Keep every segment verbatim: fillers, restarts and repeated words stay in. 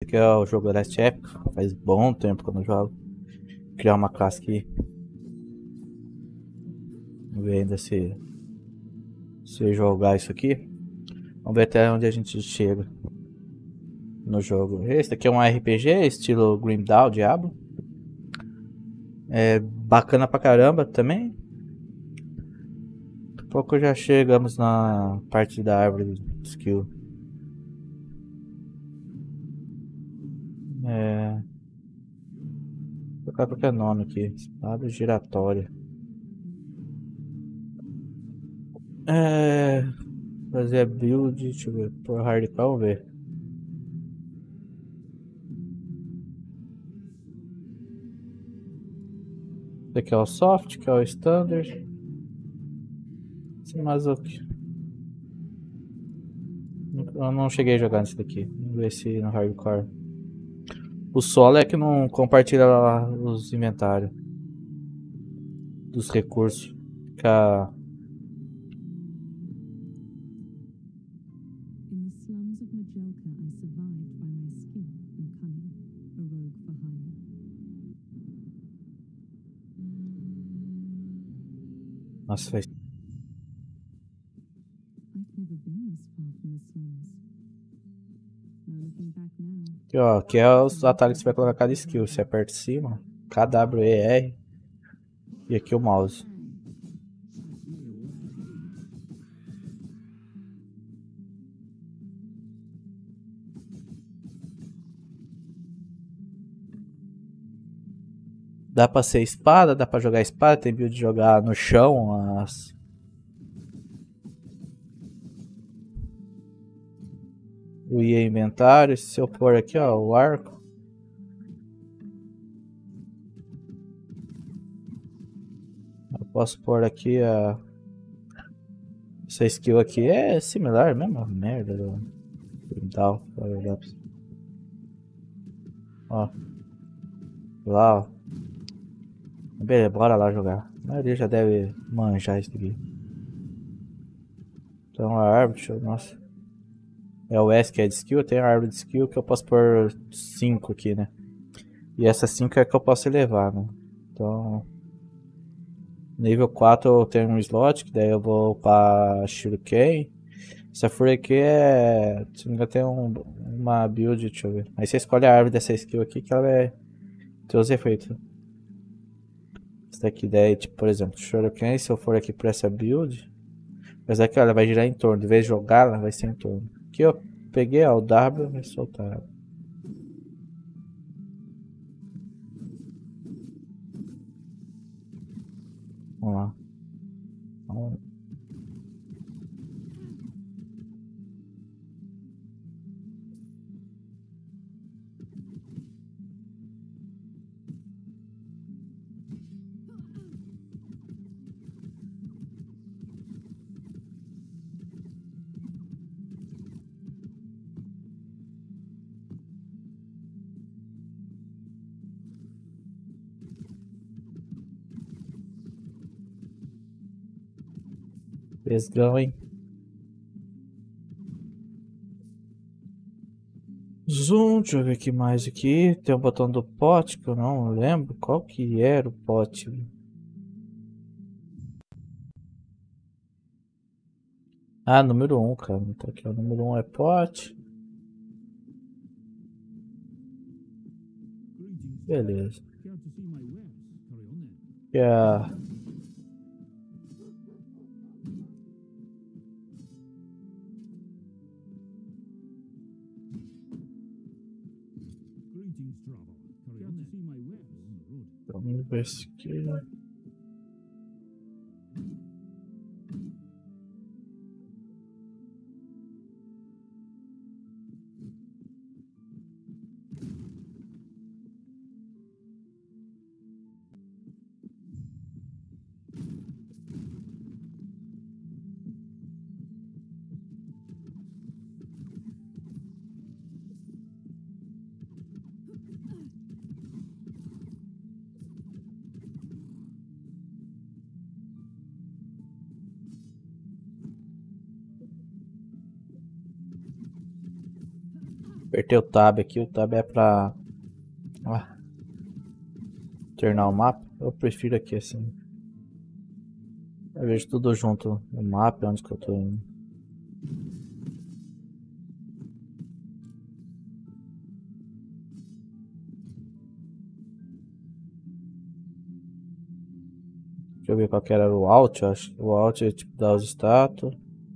aqui é o jogo Last Epic. Faz bom tempo que eu não jogo. Criar uma classe aqui. Vamos ver ainda se se jogar isso aqui. Vamos ver até onde a gente chega no jogo. Esse aqui é um R P G estilo Grim Dawn, Diablo. É bacana pra caramba também. Daqui a pouco já chegamos na parte da árvore de skill. É... Vou colocar qualquer nome aqui. Espada giratória. É... Fazer a build, deixa eu ver. Por hardcore, vamos ver. Esse aqui é o soft, que é o standard. Esse mais o que? Eu não cheguei a jogar nesse daqui. Vamos ver se no hardcore. O solo é que não compartilha lá os inventários dos recursos. Fica. In the slums of Majelka, I survived by my skill and cunning, a rogue for hire. Nossa, faz. I've never been this far from the slums. No looking back now. Aqui, ó, aqui é os atalhos que você vai colocar cada skill. Você aperta em cima, K W E R. E aqui o mouse. Dá pra ser espada, dá pra jogar espada, tem build de jogar no chão. As... O I é inventário. Se eu pôr aqui, ó, o arco. Eu posso pôr aqui a... Essa skill aqui é similar mesmo, merda do Grimdal. Ó. Lá, ó. Beleza, bora lá jogar. A maioria já deve manjar isso aqui. Então a árvore, deixa eu, nossa. É o S que é de skill, tem a árvore de skill que eu posso pôr cinco aqui, né? E essa cinco é que eu posso elevar, né? Então... Nível quatro eu tenho um slot, que daí eu vou para Shuriken. Essa Fury aqui é... Se não me engano tem um, uma build, deixa eu ver. Aí você escolhe a árvore dessa skill aqui que ela vai ter os efeitos. Essa daqui daí, tipo, por exemplo, Shuriken, se eu for aqui para essa build, mas aqui ela vai girar em torno, de vez de jogar ela vai ser em torno. Aqui eu peguei ó, o W, vai soltar. Vamos lá. Vamos. Pesgão, hein? Zoom, deixa eu ver aqui mais aqui. Tem o botão do pote que eu não lembro qual que era o pote. Ah, número um, cara. Então aqui o número um é pote. Beleza. Aqui é a... Vamos ver se aqui. Apertei o tab aqui, o tab é pra ah, tornar o mapa. Eu prefiro aqui assim. Eu vejo tudo junto no mapa, onde que eu tô indo. Deixa eu ver qual que era o Alt, eu acho. O Alt é tipo dar os status.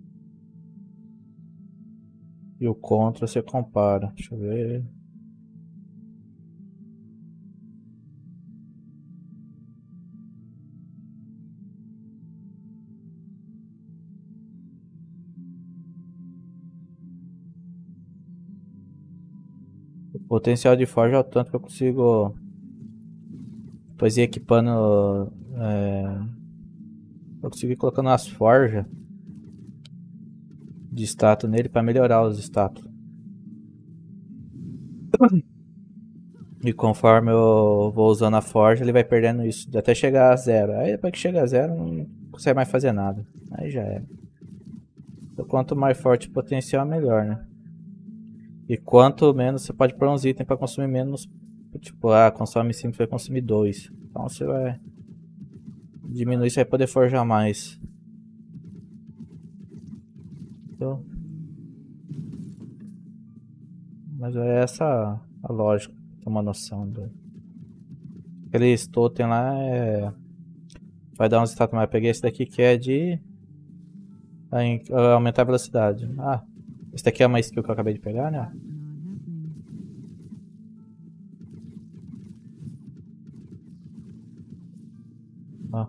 E o Ctrl você compara. Deixa eu ver. O potencial de forja é o tanto que eu consigo depois ir equipando. É, eu consigo ir colocando as forjas de status nele para melhorar os status. E conforme eu vou usando a forja, ele vai perdendo isso, até chegar a zero. Aí depois que chega a zero, não consegue mais fazer nada. Aí já é. Então, quanto mais forte o potencial, melhor, né? E quanto menos você pode pôr uns itens para consumir menos. Tipo, ah, consome cinco, vai consumir dois. Então você vai diminuir, você vai poder forjar mais. Então, mas é essa a lógica, ter uma noção do. Aquele totem lá é. Vai dar uns status mais. Eu peguei esse daqui que é de aumentar a velocidade. Ah, esse daqui é uma skill que eu acabei de pegar, né? Ó.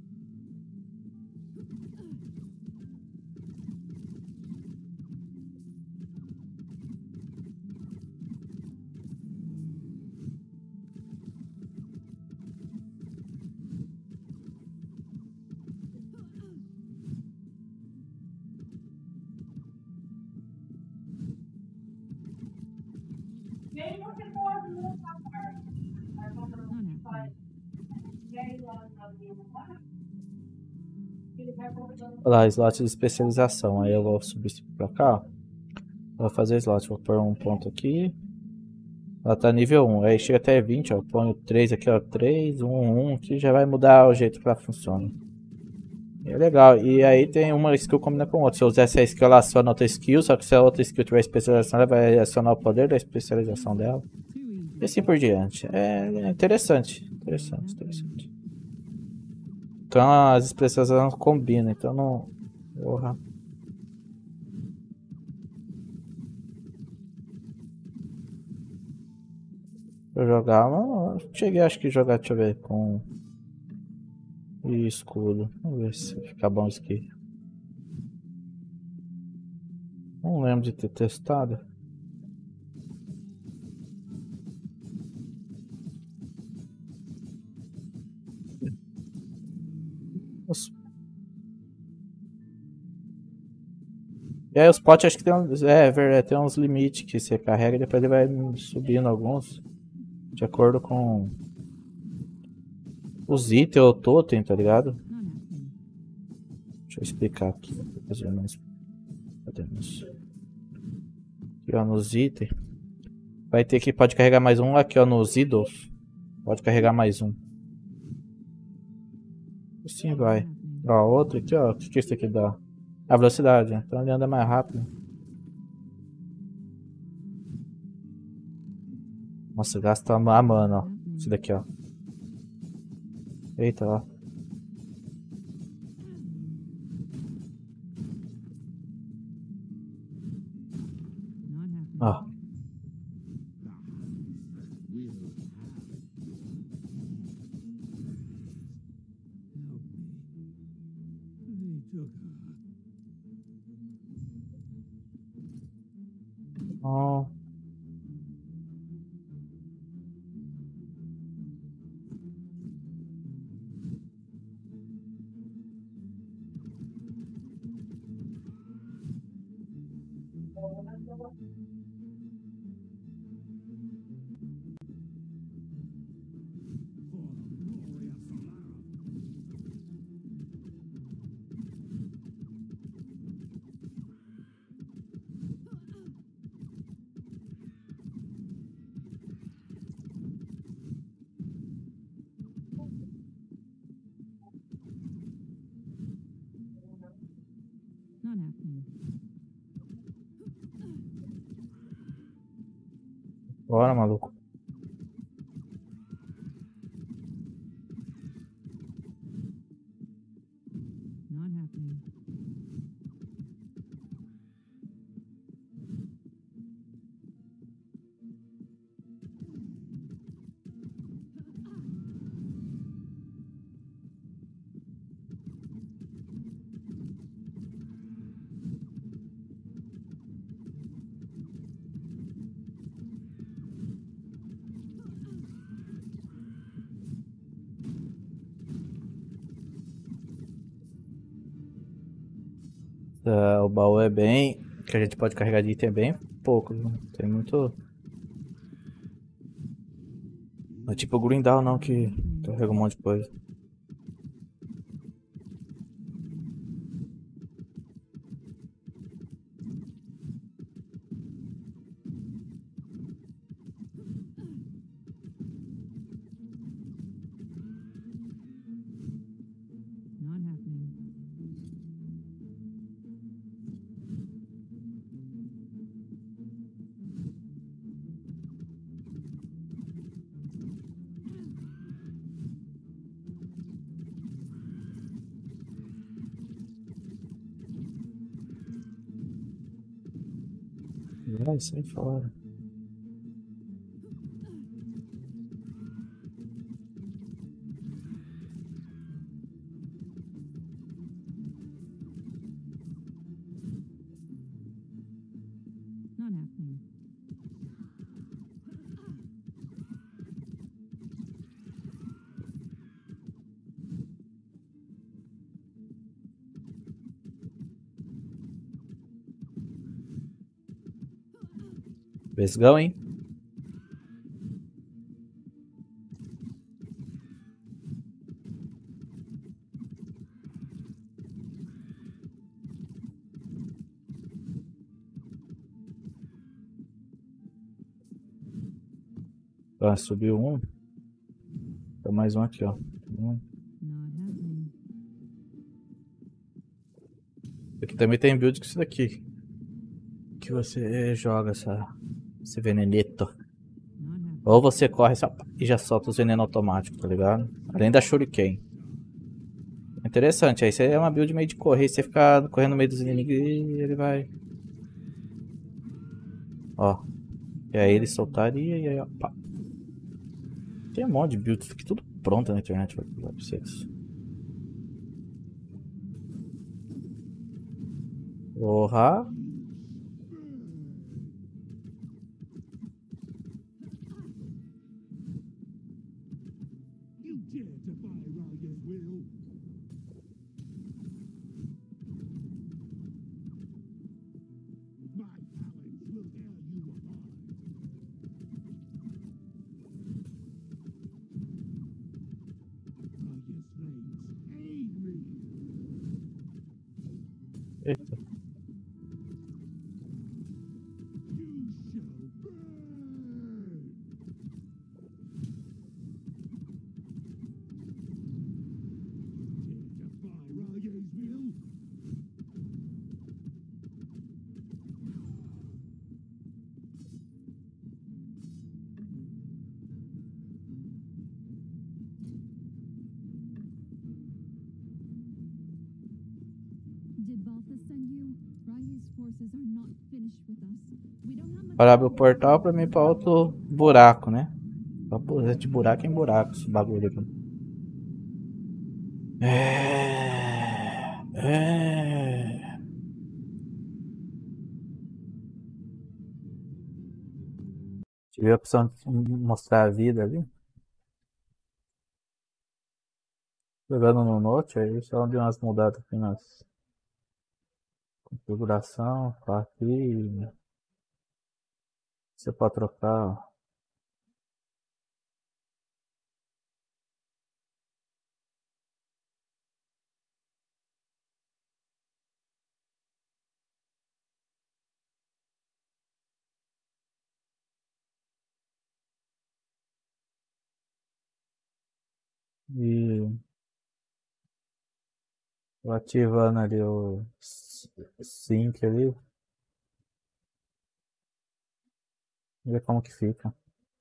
Olha lá, slot de especialização. Aí eu vou subir isso pra cá. Ó. Vou fazer slot. Vou pôr um ponto aqui. Ela tá nível um. Aí chega até vinte. Ó. Eu ponho três aqui, ó. três, um, um. Que já vai mudar o jeito que ela funciona. É legal. E aí tem uma skill combina com outra. Se eu usar essa skill, ela aciona outra skill. Só que se a outra skill tiver especialização, ela vai acionar o poder da especialização dela. E assim por diante. É interessante. Interessante, interessante. Então as especializações combinam. Então não. Porra. Eu jogava. Cheguei acho que jogar, deixa eu ver, com. E escudo. Vamos ver se fica bom isso aqui. Não lembro de ter testado. Os... E aí os potes acho que tem uns. É, é, tem uns limites que você carrega e depois ele vai subindo alguns. De acordo com os itens ou totem, tá ligado? Deixa eu explicar aqui. Fazer mais. Podemos. Aqui ó, nos itens. Vai ter que pode carregar mais um aqui ó, nos idols. Pode carregar mais um. Assim vai. Ó, outro aqui ó. O que, que isso aqui dá? A velocidade. Então ele anda mais rápido. Nossa, gasta a mana, ó. Esse daqui, ó. Eita, ó. Ó. Ó. Bora, maluco. Not happening. Uh, o baú é bem... que a gente pode carregar de item é bem pouco, viu? Tem muito... Não é tipo o Grindal não, que carrega um monte de coisa. Not happening. Vai, sai fora. Not happening. Vesgão, hein? Ah, subiu um. Tem mais um aqui, ó. Um. Not happening. Aqui também tem build com isso daqui. Que você joga essa, esse venenito. Not happening. Ou você corre só- e já solta os venenos automáticos, tá ligado? Além da Shuriken. Interessante, aí você é uma build meio de correr, você fica correndo no meio dos inimigos e ele vai. Ó. E aí ele soltaria e aí, ó. Pá. Tem um monte de builds aqui, tudo pronto na internet pra pra vocês. Porra. You dare defy Raya's will? My talents will tear you apart. Raya's flames, aid me! Eita. You shall burn! Dare defy Raya's will? Did Balthus send you? Rai's forces are not finished with us. We don't have much Para abrir o time. portal pra mim pra outro buraco, né? Pra pular de buraco em buraco esse bagulho aqui. É. É. Tive a opção de mostrar a vida ali. Jogando no Note, aí só deu umas mudadas aqui nas configuração, tá aqui. Você pode trocar, ó. E tô ativando ali o sync ali. Ver como que fica.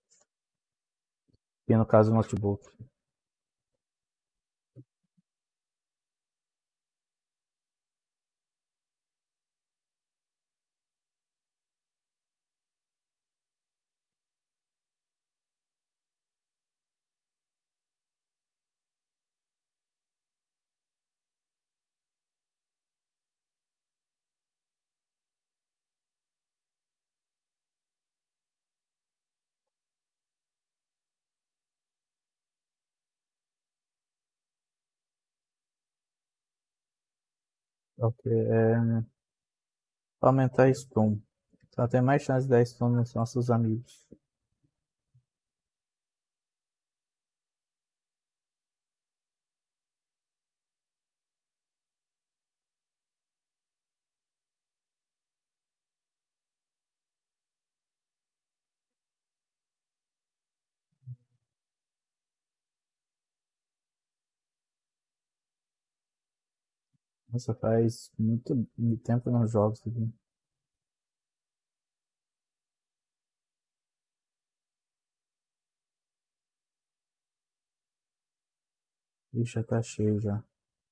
E no caso o notebook. Ok, é... Pra aumentar a stun. Então tem mais chance de dar stun nos nossos amigos. Nossa, faz muito tempo que eu não jogo isso aqui. Ixi, já tá cheio já.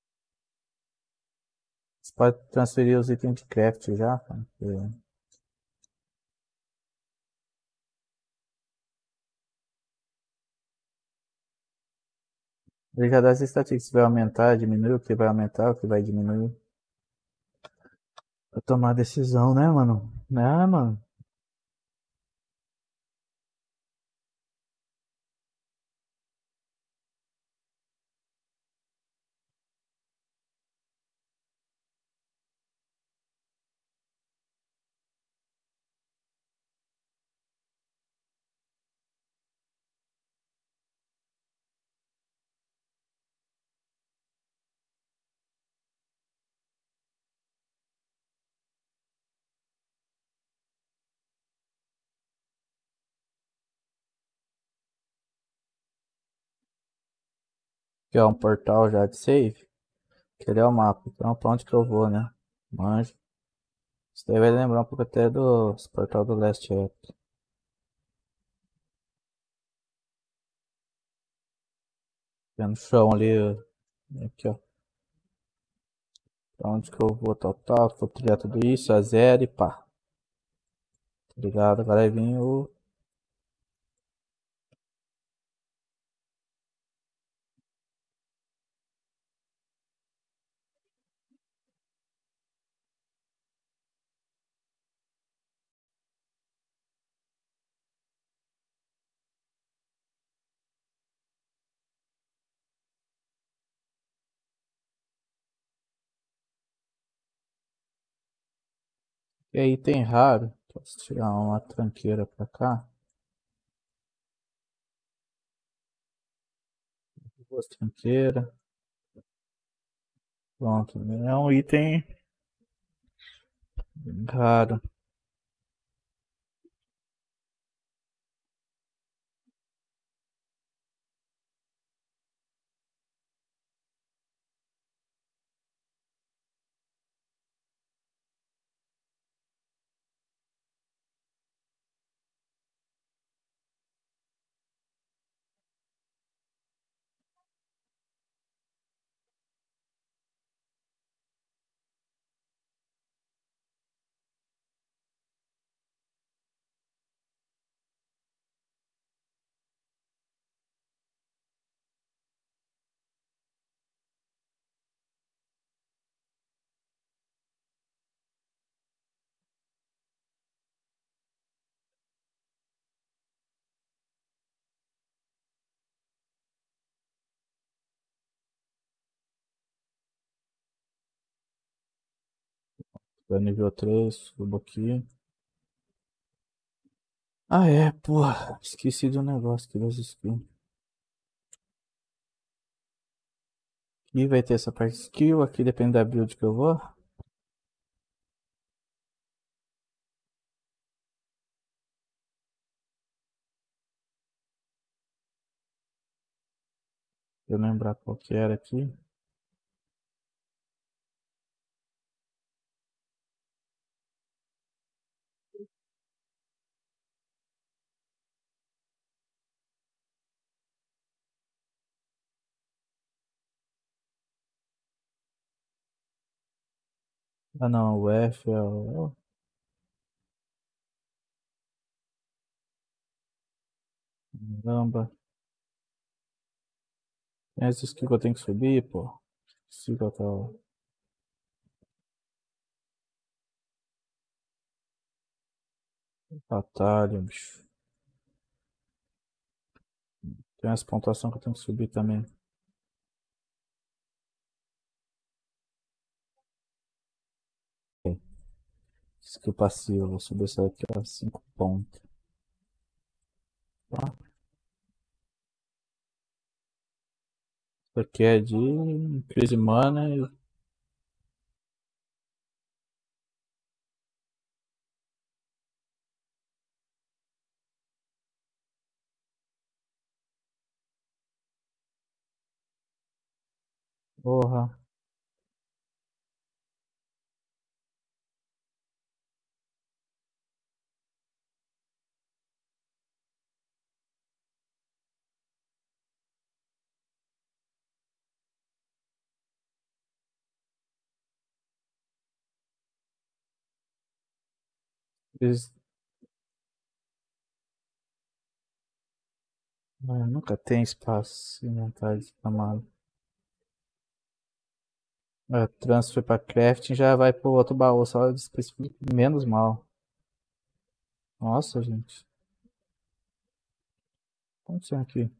Você pode transferir os itens de craft já, cara. Porque ele já dá as estatísticas, se vai aumentar, diminuir, o que vai aumentar, o que vai diminuir. Pra tomar decisão, né, mano? Né, mano? Aqui é um portal já de save. Que ele é o mapa. Então pra onde que eu vou, né? Manjo. Isso daí vai lembrar um pouco até do portal do Last Epoch. É no chão ali. Aqui, ó. Pra onde que eu vou, tal, tal. Vou trilhar tudo isso, a zero e pá. Tá ligado? Agora vai vir o. E aí tem raro. Posso tirar uma tranqueira pra cá. Duas tranqueiras. Pronto. É um item raro. Foi nível três, subo aqui. Ah é, porra. Esqueci do negócio aqui das skills. Aqui vai ter essa parte de skill, aqui depende da build que eu vou. Eu lembrar qual que era aqui. Ah não, o F é o. Caramba. Tem esses que eu tenho que subir, pô. Esqueci qual que é o atalho, bicho. Tem as pontuações que eu tenho que subir também. Skill passivo, vou subir isso aqui a cinco pontos. Tá? Isso aqui é de increase mana e porra. Eles... Ah, nunca tem espaço inventário descamado. É, transfer pra crafting já vai pro outro baú, só especifica menos mal. Nossa, gente. O que aconteceu aqui?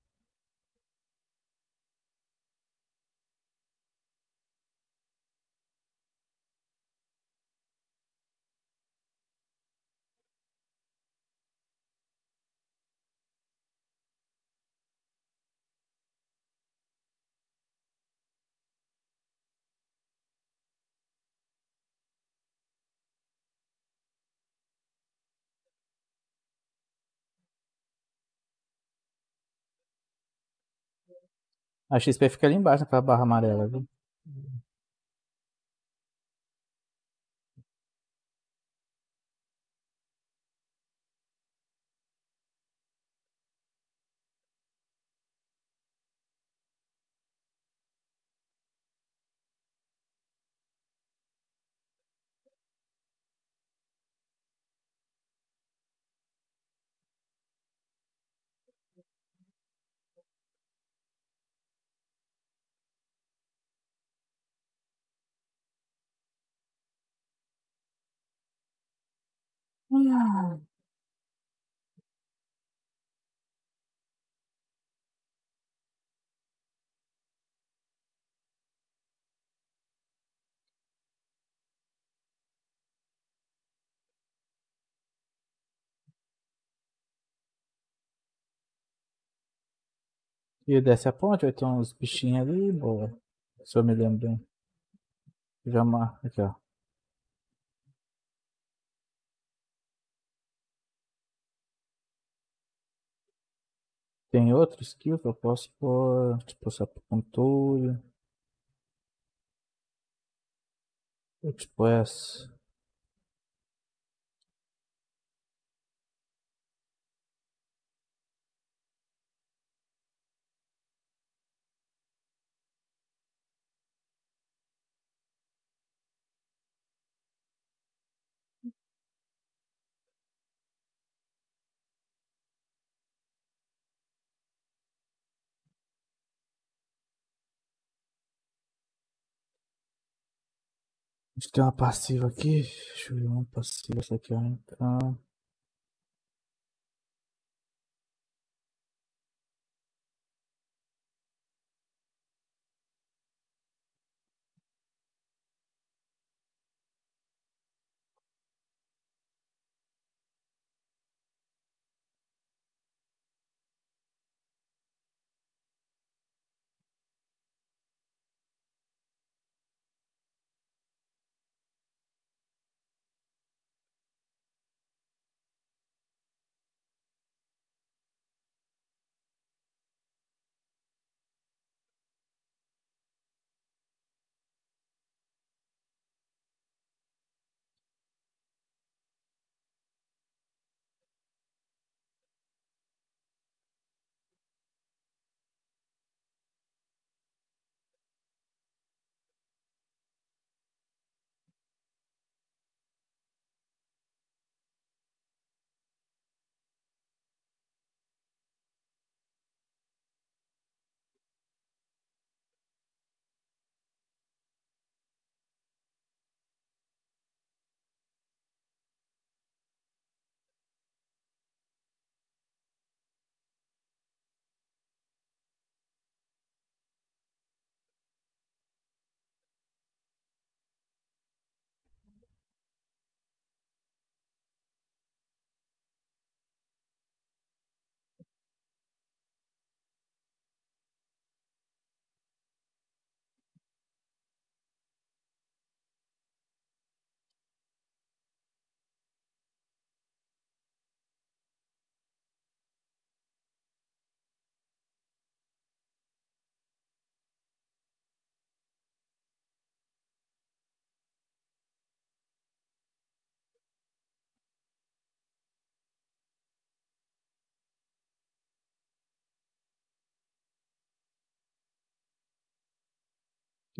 A X P fica ali embaixo naquela barra amarela, viu? E desce a ponte, vai ter uns bichinhos ali, boa. Se eu me lembro bem. Já mar... Aqui, ó. Tem outro skill que eu posso pôr, tipo essa pontura, tipo essa. A gente tem uma passiva aqui. Deixa eu ver uma passiva essa aqui, ó. Então.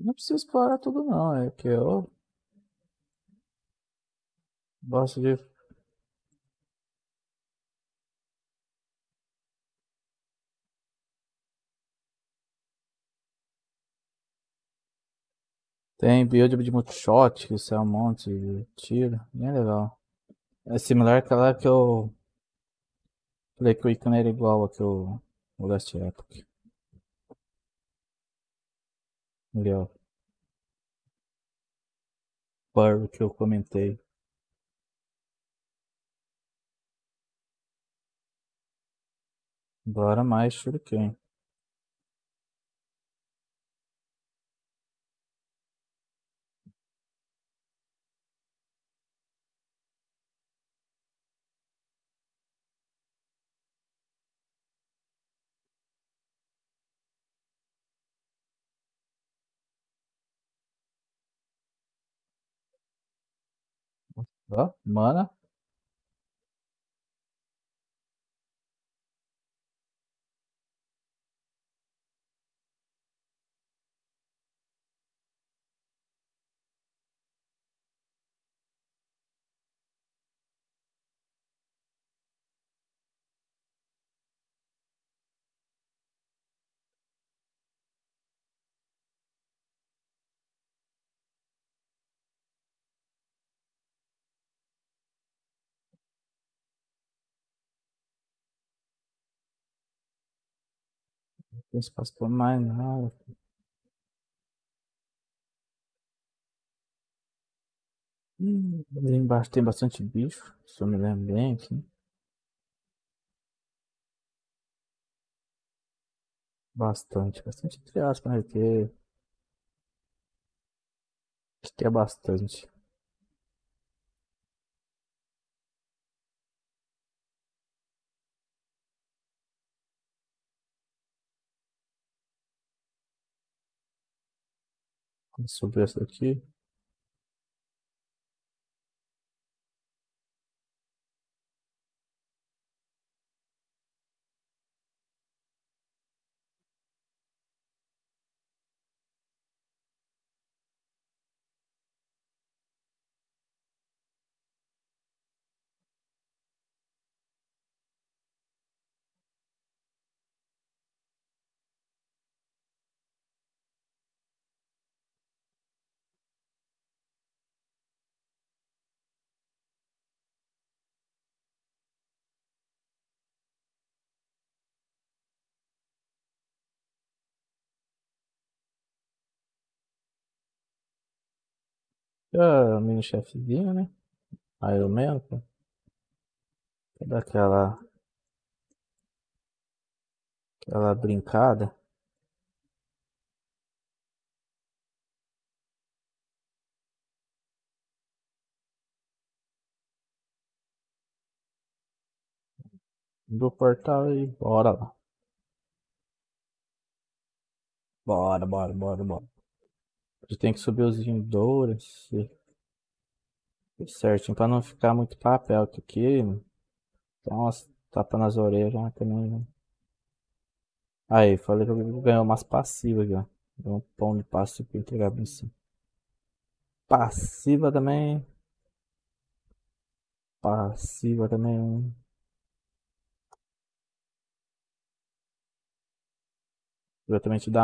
Não precisa explorar tudo não, é que eu gosto de. Tem build de multishot, que isso é um monte de tiro, bem legal. É similar àquela que eu falei que o ícone era igual ao que o, o Last Epoch. Ali, ó. Pearl que eu comentei. Bora mais Shuriken. Ó, mana. Não tem espaço pra mais nada. Hum, ali embaixo tem bastante bicho, se eu me lembro bem aqui. Bastante, bastante entre aspas, né? Porque acho que é bastante. Sobre essa daqui. Ah, mini chefzinho, né? Iron Man, pô. Cadê aquela, aquela brincada? Do portal e bora lá. Bora, bora, bora, bora. A gente tem que subir os Vindoures certinho pra não ficar muito papel aqui. Dá umas tapas nas orelhas já também. Né? Aí, falei que eu ganhei umas passivas já. Deu um pão de passivo pra entregar bem sim. Passiva também. Passiva também. Diretamente da.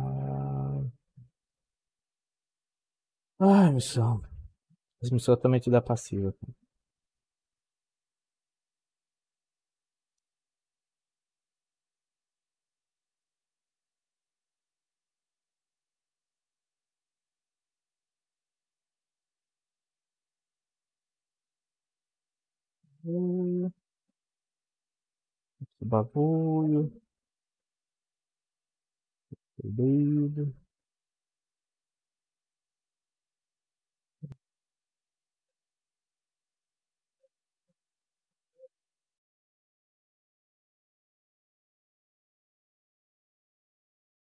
Ai, missão. As missões também te dá passiva. Hum, Bagulho. Doido.